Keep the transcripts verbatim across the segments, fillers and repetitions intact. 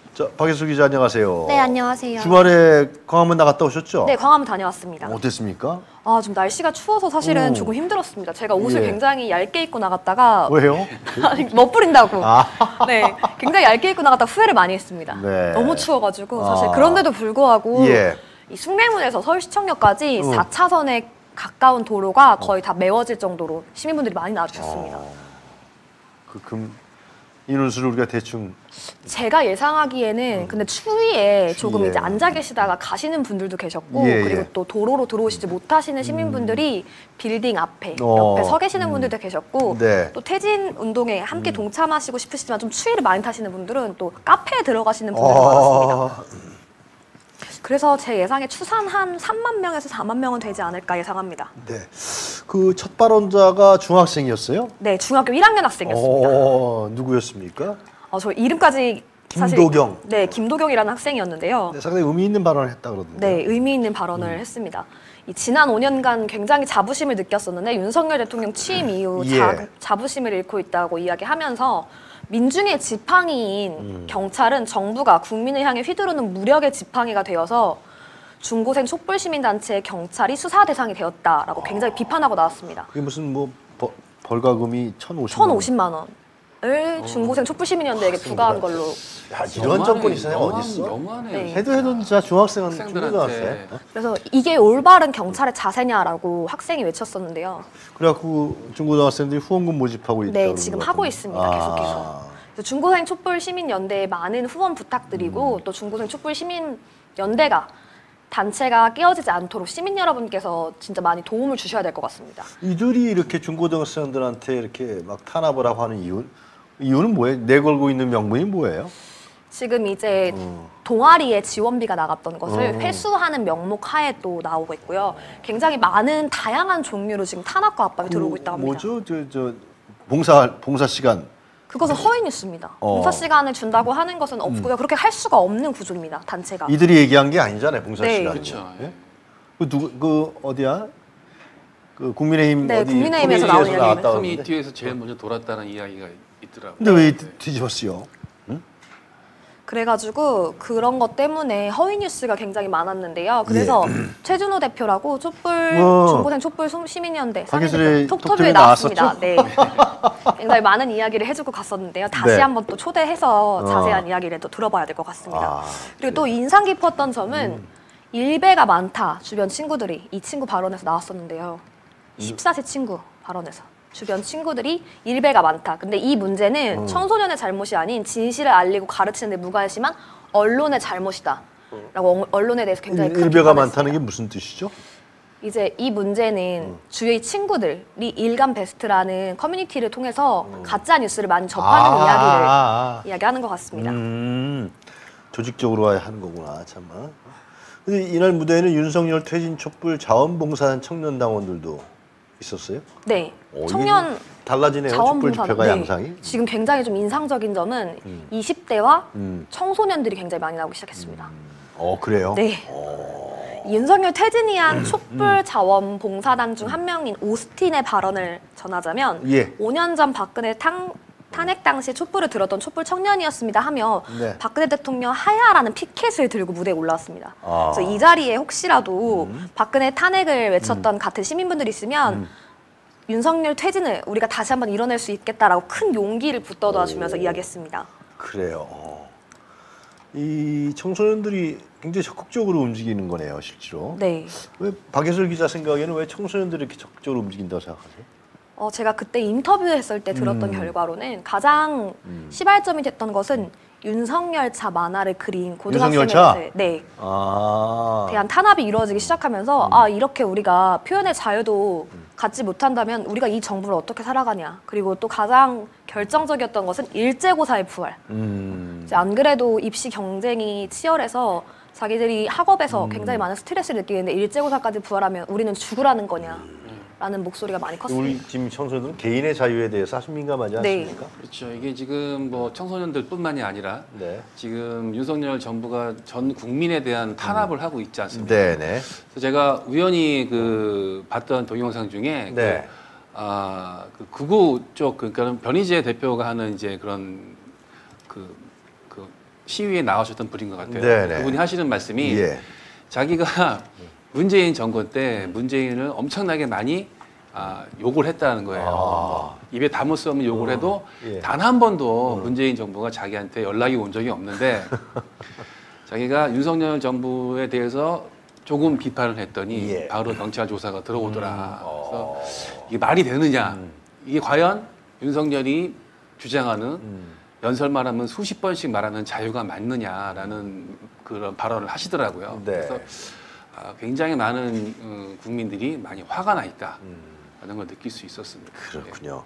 자, 박예수 기자 안녕하세요. 네, 안녕하세요. 주말에 광화문 나갔다 오셨죠? 네, 광화문 다녀왔습니다. 어땠습니까? 아, 좀 날씨가 추워서 사실은 오. 조금 힘들었습니다. 제가 옷을 예. 굉장히 얇게 입고 나갔다가 왜요? 아니, 멋부린다고. 아. 네, 굉장히 얇게 입고 나갔다 후회를 많이 했습니다. 네. 너무 추워가지고 사실 아. 그런데도 불구하고 예. 이 숭례문에서 서울시청역까지 음. 사 차선에 가까운 도로가 거의 다 메워질 정도로 시민분들이 많이 나와주셨습니다. 어. 그 금 인원수를 우리가 대충 제가 예상하기에는 근데 추위에 조금 추위에. 이제 앉아 계시다가 가시는 분들도 계셨고 예, 그리고 예. 또 도로로 들어오시지 못하시는 시민분들이 빌딩 앞에 어. 옆에 서 계시는 분들도 계셨고 네. 또 퇴진 운동에 함께 동참하시고 싶으시지만 좀 추위를 많이 타시는 분들은 또 카페에 들어가시는 분들도 많았습니다. 어. 그래서 제 예상에 추산 한 삼만 명에서 사만 명은 되지 않을까 예상합니다. 네. 그 첫 발언자가 중학생이었어요? 네, 중학교 일 학년 학생이었습니다. 어, 누구였습니까? 어, 저 이름까지 사실 김도경. 네, 김도경이라는 학생이었는데요. 네, 상당히 의미 있는 발언을 했다 그러던데. 네, 의미 있는 발언을 음. 했습니다. 이 지난 오 년간 굉장히 자부심을 느꼈었는데 윤석열 대통령 취임 이후 예. 자, 자부심을 잃고 있다고 이야기하면서 민중의 지팡이인 음. 경찰은 정부가 국민을 향해 휘두르는 무력의 지팡이가 되어서 중고생 촛불시민단체의 경찰이 수사 대상이 되었다라고 굉장히 비판하고 나왔습니다. 그게 무슨 뭐 버, 벌가금이 천오십만 원. 천오십만 원을 중고생 촛불시민연대에게 부과한 걸로. 야, 이런 정권이 있어요. 너무한- 어디 있어? 너무하네. 네. 해도 해도 진짜 중학생은 학생들한테. 중고등학생. 어? 그래서 이게 올바른 경찰의 자세냐라고 학생이 외쳤었는데요. 그래갖고 중고등학생들이 후원금 모집하고 있다. 네, 그러는 지금 것 하고 같은데. 있습니다. 계속해서. 그래서 중고생 촛불 시민연대에 많은 후원 부탁드리고 음. 또 중고생 촛불 시민연대가 단체가 깨어지지 않도록 시민 여러분께서 진짜 많이 도움을 주셔야 될 것 같습니다. 이들이 이렇게 중고등학생들한테 이렇게 막 탄압을 하고 하는 이유 이유는 뭐예요? 내걸고 있는 명분이 뭐예요? 지금 이제 어. 동아리에 지원비가 나갔던 것을 어. 회수하는 명목 하에 또 나오고 있고요. 굉장히 많은 다양한 종류로 지금 탄압과 압박이 들어오고 있다고 합니다. 뭐죠? 저, 저 봉사 봉사 시간. 그것은 허위 뉴스입니다. 어. 봉사 시간을 준다고 하는 것은 없고요. 그렇게 할 수가 없는 구조입니다. 단체가. 이들이 얘기한 게 아니잖아요. 봉사 네. 시간. 그렇죠. 예. 그 누구 그 어디야? 그 국민의힘 네, 어디 국민의힘에서 커뮤니티에서 나온 이야기입니다. 나왔다 그러는데. 커뮤니티에서 제일 먼저 돌았다는 이야기가 있더라고요. 근데 왜 네. 뒤집었어요? 그래가지고 그런 것 때문에 허위 뉴스가 굉장히 많았는데요. 그래서 최준호 대표라고 촛불 어. 중고생 촛불 시민연대 박예슬의 톡톡에 톡톡에 나왔습니다. 나왔었죠? 네, 굉장히 많은 이야기를 해주고 갔었는데요. 다시 네. 한번 또 초대해서 어. 자세한 이야기를 또 들어봐야 될 것 같습니다. 아, 그리고 또 인상 깊었던 점은 일배가 많다 주변 친구들이 이 친구 발언에서 나왔었는데요. 십사 세 친구 발언에서. 주변 친구들이 일배가 많다. 근데 이 문제는 음. 청소년의 잘못이 아닌 진실을 알리고 가르치는 데 무관심한 언론의 잘못이다. 라고 언론에 대해서 굉장히 큰 일배가 비판을 많다는 게 했습니다. 무슨 뜻이죠? 이제 이 문제는 음. 주위의 친구들이 일간 베스트라는 커뮤니티를 통해서 가짜 뉴스를 많이 접하는 아, 이야기를 아, 아. 이야기하는 것 같습니다. 음, 조직적으로 하는 거구나, 참아. 근데 이날 무대에는 윤석열 퇴진 촛불 자원봉사단 청년당원들도 있었어요? 네, 오, 이게 청년 좀 달라지네요. 촛불 자원봉사 집회가 네. 양상이. 지금 굉장히 좀 인상적인 점은 음. 이십 대와 음. 청소년들이 굉장히 많이 나오기 시작했습니다. 어 그래요? 네. 윤석열 퇴진이 한 촛불 자원 봉사단 중 한 명인 오스틴의 발언을 전하자면 예. 오 년 전 박근혜 탕, 탄핵 당시에 촛불을 들었던 촛불 청년이었습니다 하며 네. 박근혜 대통령 하야라는 피켓을 들고 무대에 올라왔습니다. 아. 그래서 이 자리에 혹시라도 음. 박근혜 탄핵을 외쳤던 같은 시민분들이 있으면 음. 윤석열 퇴진을 우리가 다시 한번 이뤄낼 수 있겠다라고 큰 용기를 붙돋아 주면서 이야기했습니다. 그래요. 어. 이 청소년들이 굉장히 적극적으로 움직이는 거네요, 실제로. 네. 왜 박예슬 기자 생각에는 왜 청소년들이 이렇게 적극적으로 움직인다고 생각하세요? 어, 제가 그때 인터뷰했을 때 들었던 음. 결과로는 가장 음. 시발점이 됐던 것은 윤석열차 만화를 그린 윤석열차? 고등학생에 네, 아. 대한 탄압이 이루어지기 시작하면서 아 이렇게 우리가 표현의 자유도 갖지 못한다면 우리가 이 정부를 어떻게 살아가냐. 그리고 또 가장 결정적이었던 것은 일제고사의 부활. 음. 이제 안 그래도 입시 경쟁이 치열해서 자기들이 학업에서 음. 굉장히 많은 스트레스를 느끼는데 일제고사까지 부활하면 우리는 죽으라는 거냐. 라는 목소리가 많이 컸습니다. 우리 지금 청소년들은 개인의 자유에 대해서 아주 민감하지 네. 않습니까? 그렇죠. 이게 지금 뭐 청소년들뿐만이 아니라 네. 지금 윤석열 정부가 전 국민에 대한 탄압을 하고 있지 않습니까? 네네. 그래서 제가 우연히 그 봤던 동영상 중에 네. 그, 아, 그 극우 쪽 그러니까 변희재 대표가 하는 이제 그런 그, 그 시위에 나오셨던 분인 것 같아요. 네네. 그분이 하시는 말씀이 예. 자기가 문재인 정권 때 문재인을 엄청나게 많이 아, 욕을 했다는 거예요. 아. 뭐 입에 담을 수 없는 욕을 해도 예. 단 한 번도 문재인 정부가 자기한테 연락이 온 적이 없는데 자기가 윤석열 정부에 대해서 조금 비판을 했더니 예. 바로 경찰 조사가 들어오더라. 음. 그래서 이게 말이 되느냐? 이게 과연 윤석열이 주장하는 음. 연설만 하면 수십 번씩 말하는 자유가 맞느냐라는 그런 발언을 하시더라고요. 네. 그래서 아, 굉장히 많은 어, 국민들이 많이 화가 나 있다라는 음. 걸 느낄 수 있었습니다. 그렇군요.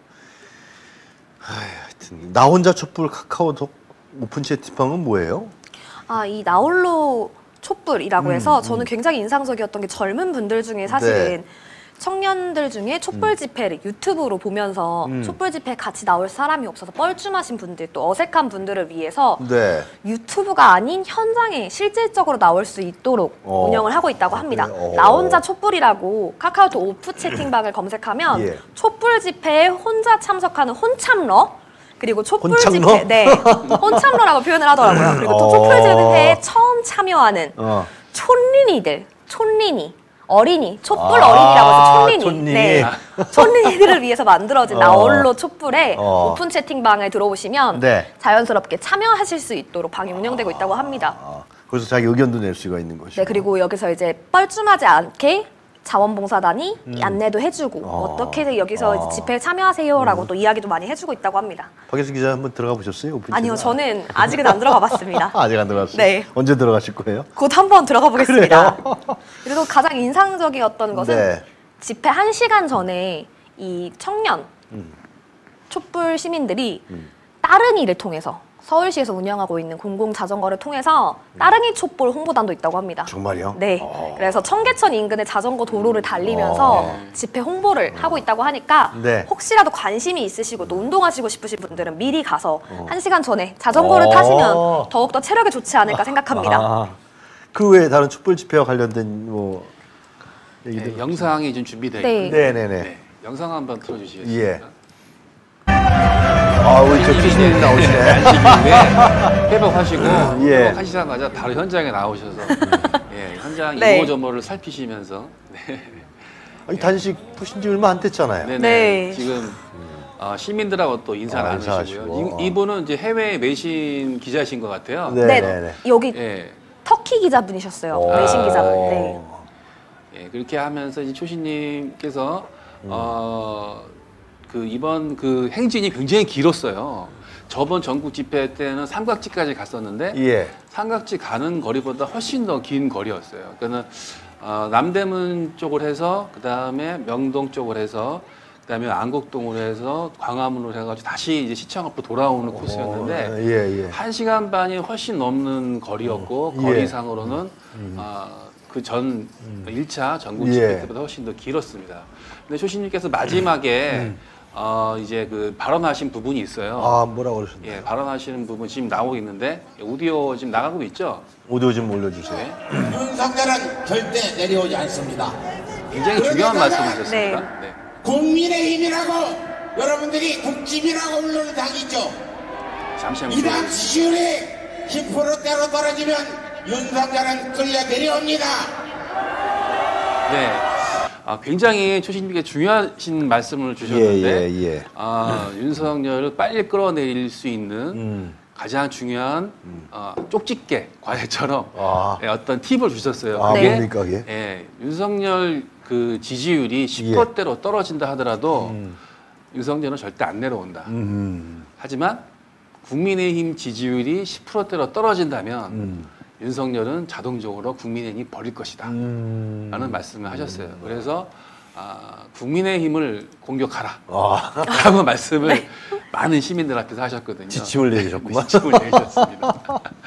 하여튼 나 혼자 촛불 카카오톡 오픈 채팅방은 뭐예요? 아, 이 나홀로 촛불이라고 음, 해서 저는 굉장히 인상적이었던 게 젊은 분들 중에 사실은 네. 청년들 중에 촛불 집회를 유튜브로 보면서 음. 촛불 집회에 같이 나올 사람이 없어서 뻘쭘하신 분들 또 어색한 분들을 위해서 네. 유튜브가 아닌 현장에 실질적으로 나올 수 있도록 어. 운영을 하고 있다고 합니다. 그래요? 어. 나 혼자 촛불이라고 카카오톡 오프 채팅방을 검색하면 예. 촛불 집회에 혼자 참석하는 혼참러 그리고 촛불 혼참러? 집회, 네, 혼참러라고 표현을 하더라고요. 그리고 또 어. 촛불 집회에 처음 참여하는 어. 촌린이들, 촌린이, 어린이, 촛불 아, 어린이라고 해서 촌린이, 촌린이. 네, 촌린이들을 위해서 만들어진 어. 나홀로 촛불에 어. 오픈 채팅방에 들어오시면 네. 자연스럽게 참여하실 수 있도록 방이 운영되고 있다고 합니다. 아, 그래서 자기 의견도 낼 수가 있는 것이고. 네, 그리고 여기서 이제 뻘쭘하지 않게 자원봉사단이 안내도 해주고 음. 어. 어떻게 여기서 이제 어. 집회에 참여하세요라고 또 이야기도 많이 해주고 있다고 합니다. 박예수 기자 한번 들어가 보셨어요? 오픈 아니요, 채팅? 저는 아직은 안 들어가 봤습니다. 아직 안 들어갔어요? 네. 언제 들어가실 거예요? 곧 한번 들어가 보겠습니다. 그리고 가장 인상적이었던 것은 네. 집회 한 시간 전에 이 청년 음. 촛불 시민들이 음. 따릉이를 통해서 서울시에서 운영하고 있는 공공 자전거를 통해서 따릉이 촛불 홍보단도 있다고 합니다. 정말요? 네. 어. 그래서 청계천 인근의 자전거 도로를 달리면서 어. 집회 홍보를 하고 있다고 하니까 네. 혹시라도 관심이 있으시고 또 운동하시고 싶으신 분들은 미리 가서 한 시간 전에 자전거를 어. 타시면 더욱더 체력에 좋지 않을까 생각합니다. 아, 그 외에 다른 촛불 집회와 관련된 뭐 얘기들. 네, 영상이 좀 준비되어 네. 있는데 네네네. 네, 영상 한번 틀어주시겠습니까? 예. 아, 우리 저 교수님 나오시네. 안식 이후에 회복하시고 예. 회복하시자마자 바로 현장에 나오셔서 예, 현장 네. 이모저모를 살피시면서 네. 아니, 단식 푸신 지 얼마 안 됐잖아요. 네네. 네. 지금 어, 시민들하고 또 인사 아, 나누시고요. 인사하시고. 이, 이분은 이제 해외 외신 기자신 것 같아요. 네. 네, 네네네. 여기 예. 터키 기자분이셨어요. 오. 외신 기자분. 네. 예, 그렇게 하면서 이제 초신님께서 음. 어, 그 이번 그 행진이 굉장히 길었어요. 저번 전국 집회 때는 삼각지까지 갔었는데 예. 삼각지 가는 거리보다 훨씬 더 긴 거리였어요. 그러니까 어, 남대문 쪽을 해서 그 다음에 명동 쪽을 해서 그 다음에 안국동으로 해서 광화문으로 해가지고 다시 이제 시청 앞으로 돌아오는 코스였는데 어, 예, 예. 한 시간 반이 훨씬 넘는 거리였고 예. 거리상으로는 그 전 일 차 전국 예. 집회 때보다 훨씬 더 길었습니다. 근데 초신님께서 마지막에 어, 이제 그 발언하신 부분이 있어요. 아, 뭐라고 그러셨나요? 예, 발언하시는 부분 지금 나오고 있는데 오디오 지금 나가고 있죠? 오디오 좀 올려주세요. 네. 윤석열은 절대 내려오지 않습니다. 굉장히 중요한 말씀하셨습니다. 네. 네. 국민의힘이라고 여러분들이 국집이라고 부르는 당이죠. 잠시 한번 이 당 기다려주세요. 지지율이 십 퍼센트대로 떨어지면 윤석열은 끌려 내려옵니다. 네. 아, 굉장히 초신님께 중요하신 말씀을 주셨는데 예, 예, 예. 아, 윤석열을 빨리 끌어내릴 수 있는 음. 가장 중요한 어, 쪽집게 과외처럼 아. 예, 어떤 팁을 주셨어요. 아, 그게 뭡니까, 그게? 예, 윤석열 그 지지율이 십 퍼센트대로 떨어진다 하더라도 음. 윤석열은 절대 안 내려온다. 음. 하지만 국민의힘 지지율이 십 퍼센트대로 떨어진다면 음. 윤석열은 자동적으로 국민의힘이 버릴 것이다. 음. 라는 말씀을 하셨어요. 그래서 아, 국민의힘을 공격하라. 아, 라고 말씀을 많은 시민들 앞에서 하셨거든요. 지침을 내리셨구만. 지침을 내리셨습니다.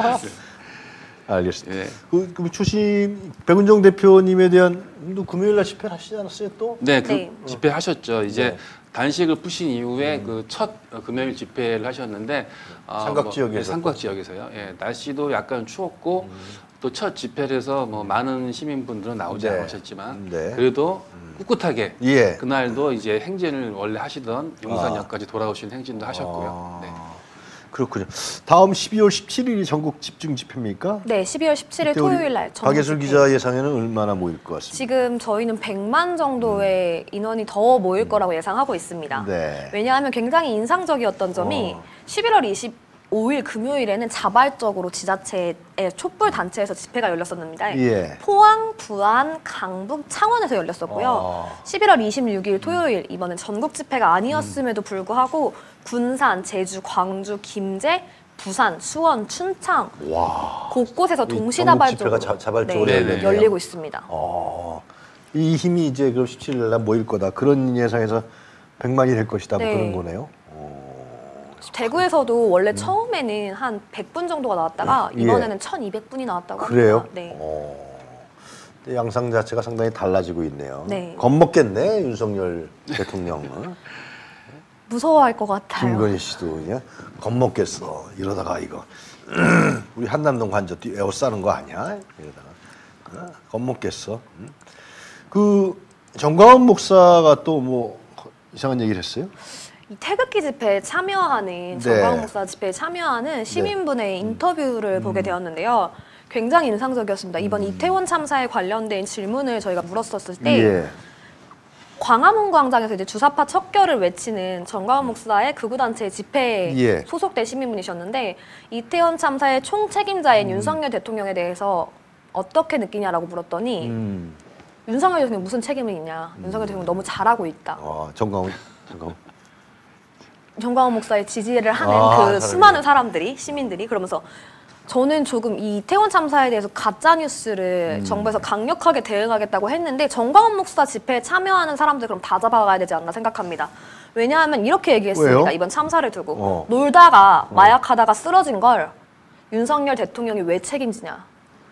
알겠습니다. 예. 그, 그 추심 백은정 대표님에 대한 또 금요일 날 집회를 하시지 않았어요 또? 네, 그 네. 집회하셨죠. 이제 네. 단식을 푸신 이후에 음. 그 첫 금요일 집회를 하셨는데 아, 삼각 뭐, 지역에서 예, 삼각 지역에서요. 예, 날씨도 약간 추웠고 또 첫 집회를 해서 뭐 많은 시민분들은 나오지 네. 않으셨지만 네. 그래도 꿋꿋하게 예. 그날도 이제 행진을 원래 하시던 용산역까지 돌아오신 행진도 하셨고요. 아. 네. 그렇군요. 다음 십이월 십칠일이 전국 집중 집회입니까? 네, 십이월 십칠일 그때 우리 토요일 날 전국 박예술 집회. 기자 예상에는 얼마나 모일 것 같습니다. 지금 저희는 백만 정도의 인원이 더 모일 거라고 예상하고 있습니다. 네. 왜냐하면 굉장히 인상적이었던 점이 어. 십일월 이십오일 금요일에는 자발적으로 지자체의 촛불 단체에서 집회가 열렸었는데 예. 포항, 부안, 강북, 창원에서 열렸었고요. 어. 십일월 이십육일 토요일 이번엔 전국 집회가 아니었음에도 불구하고 군산, 제주, 광주, 김제, 부산, 수원, 춘창 와. 곳곳에서 이 동시다발적으로 전국 집회가 자- 자발적으로 네, 열리네요. 열리고 있습니다. 어. 이 힘이 이제 그럼 십칠일 날 모일 거다. 그런 예상에서 백만이 될 것이다. 뭐 네. 그런 거네요. 대구에서도 원래 처음에는 한 백 분 정도가 나왔다가 예. 이번에는 천이백 분이 나왔다고 그래요? 합니다. 네. 어. 근데 양상 자체가 상당히 달라지고 있네요. 네. 겁먹겠네 윤석열 대통령은. 무서워할 것 같아요. 김건희 씨도 그냥 겁먹겠어. 이러다가 이거 우리 한남동 관저 뛰 에어싸는 거 아니야? 이러다가 어? 겁먹겠어. 응? 그 정광훈 목사가 또 뭐 이상한 얘기를 했어요? 이 태극기 집회에 참여하는 네. 정광훈 목사 집회에 참여하는 시민분의 인터뷰를 음. 보게 되었는데요. 굉장히 인상적이었습니다. 이번 이태원 참사에 관련된 질문을 저희가 물었었을 때 예. 광화문 광장에서 이제 주사파 척결을 외치는 정광훈 목사의 극우단체 집회에 예. 소속된 시민분이셨는데 이태원 참사의 총책임자인 윤석열 대통령에 대해서 어떻게 느끼냐라고 물었더니 음. 윤석열 대통령 무슨 책임이 있냐. 윤석열 대통령 너무 잘하고 있다. 어, 정광훈 정광훈. 정광훈 목사의 지지를 하는 아, 그 사람이네. 수많은 사람들이 시민들이 그러면서 저는 조금 이 이태원 참사에 대해서 가짜 뉴스를 음. 정부에서 강력하게 대응하겠다고 했는데 정광훈 목사 집회에 참여하는 사람들 그럼 다 잡아가야 되지 않나 생각합니다. 왜냐하면 이렇게 얘기했습니다. 왜요? 이번 참사를 두고 어. 놀다가 마약하다가 쓰러진 걸 윤석열 대통령이 왜 책임지냐.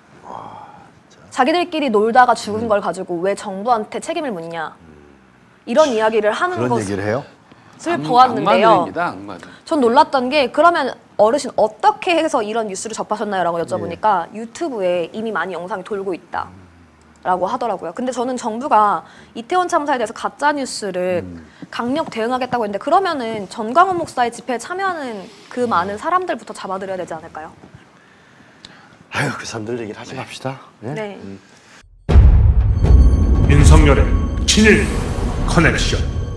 자기들끼리 놀다가 죽은 음. 걸 가지고 왜 정부한테 책임을 묻냐. 이런 이야기를 하는 그런 것을 얘기를 해요? 보았는데요. 악마들입니다, 악마들. 전 놀랐던 게 그러면 어르신 어떻게 해서 이런 뉴스를 접하셨나요? 라고 여쭤보니까 예. 유튜브에 이미 많이 영상이 돌고 있다 라고 하더라고요. 근데 저는 정부가 이태원 참사에 대해서 가짜 뉴스를 음. 강력 대응하겠다고 했는데 그러면은 전광훈 목사의 집회에 참여하는 그 많은 사람들부터 잡아들여야 되지 않을까요? 아유 그 사람들 얘기를 하지 맙시다. 예? 네. 음. 윤석열의 친일 커넥션.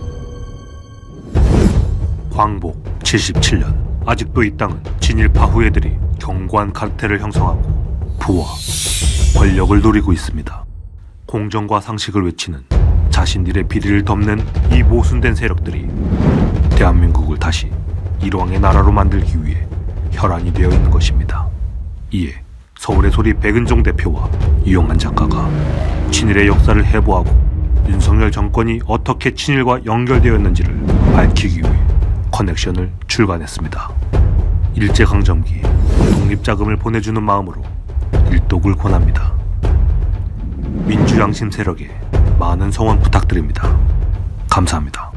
광복 칠십칠 년 아직도 이 땅은 진일파 후예들이 견고한 카르텔을 형성하고 부와 권력을 누리고 있습니다. 공정과 상식을 외치는 자신들의 비리를 덮는 이 모순된 세력들이 대한민국을 다시 일왕의 나라로 만들기 위해 혈안이 되어 있는 것입니다. 이에 서울의 소리 백은종 대표와 이용한 작가가 친일의 역사를 해부하고 윤석열 정권이 어떻게 친일과 연결되었는지를 밝히기 위해 커넥션을 출간했습니다. 일제강점기 독립자금을 보내주는 마음으로 일독을 권합니다. 민주양심 세력에 많은 성원 부탁드립니다. 감사합니다.